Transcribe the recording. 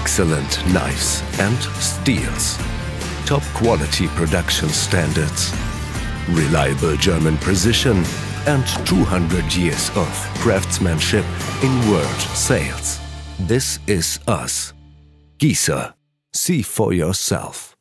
Excellent knives and steels. Top quality production standards. Reliable German precision and 200 years of craftsmanship in world sales. This is us. Gießer. See for yourself.